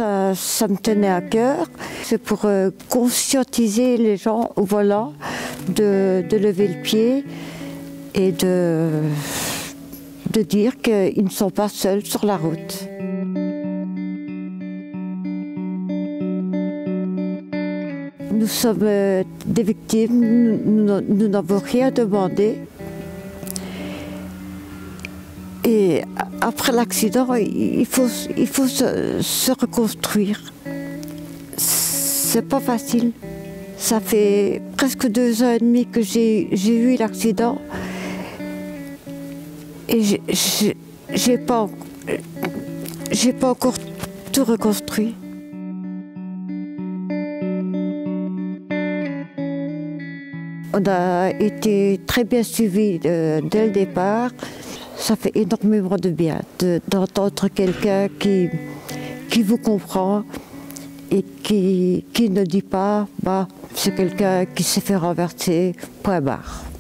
ça me tenait à cœur. C'est pour conscientiser les gens au volant de lever le pied et de dire qu'ils ne sont pas seuls sur la route. Nous sommes des victimes, nous n'avons rien demandé. Et après l'accident, il faut se reconstruire. C'est pas facile. Ça fait presque 2 ans et demi que j'ai eu l'accident. Et j'ai pas encore tout reconstruit. On a été très bien suivis dès le départ. Ça fait énormément de bien d'entendre quelqu'un qui vous comprend et qui ne dit pas bah, c'est quelqu'un qui s'est fait renverser, point barre.